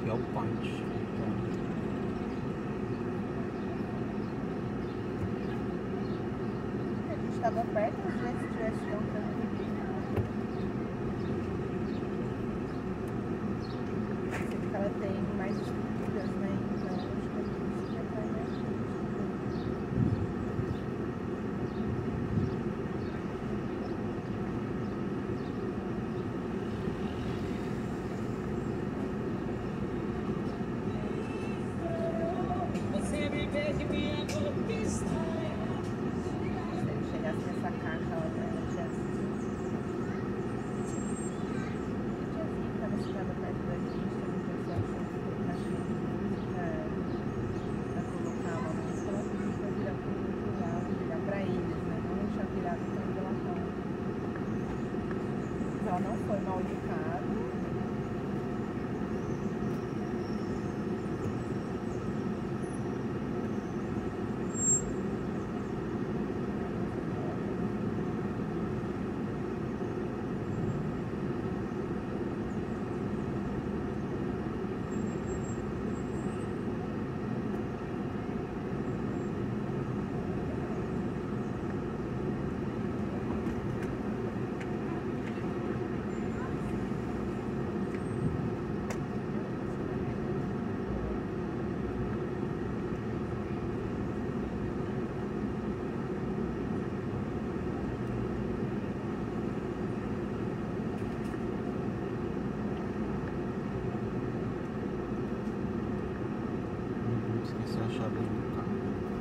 aqui é o Point. A gente estava perto, às vezes se tivesse tão tranquilo. Sei que ela tem mais estruturas, né? Então acho que a gente vai estar mais chegasse nessa caixa, ela vai estava sentada perto da gente, também pessoal achando que foi caixinha de música pra colocar uma música, ela pediu pra virar pro outro lado, virar pra eles, né? Não deixar virado pra onde ela tava. Ela não foi mal educada. Esqueci a chave do carro.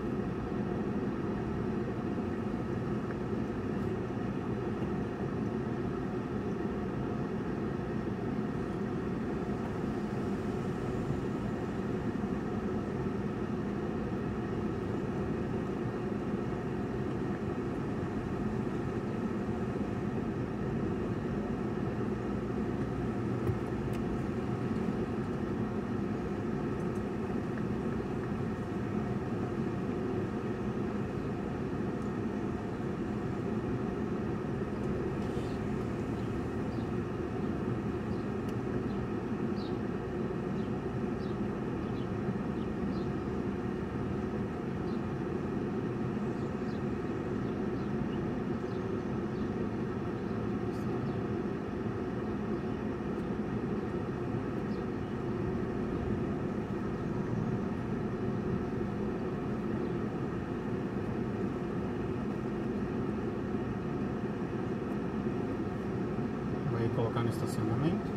Vai colocar no estacionamento?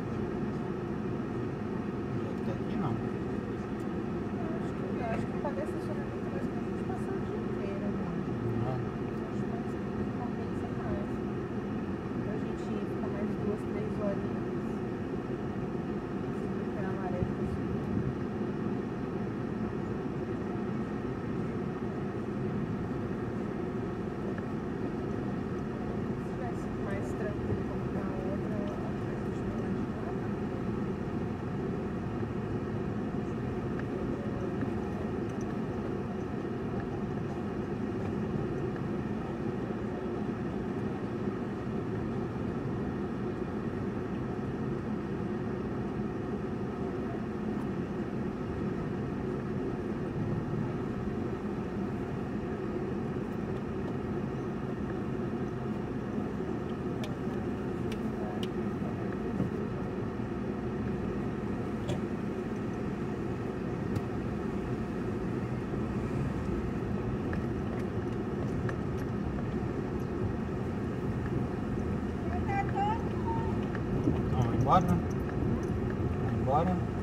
Já que tá aqui, não. Acho que pagar estacionamento é mais pra gente passar o dia inteiro, né? Acho que compensa mais. Pra gente ficar mais 2, 3 horinhas. Ficar na maré pra subir. Se tivesse mais tranquilo comprar outra, a gente não imaginava. Então, vai embora, né? Vai embora.